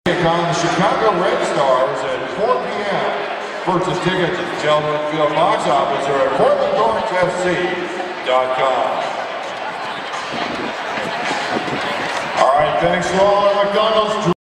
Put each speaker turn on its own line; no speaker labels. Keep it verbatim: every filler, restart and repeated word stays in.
take on the Chicago Red Stars at four P M Purchase tickets at the Gentleman Field box office or at Portland Orange F C dot com. All right, thanks to all our McDonald's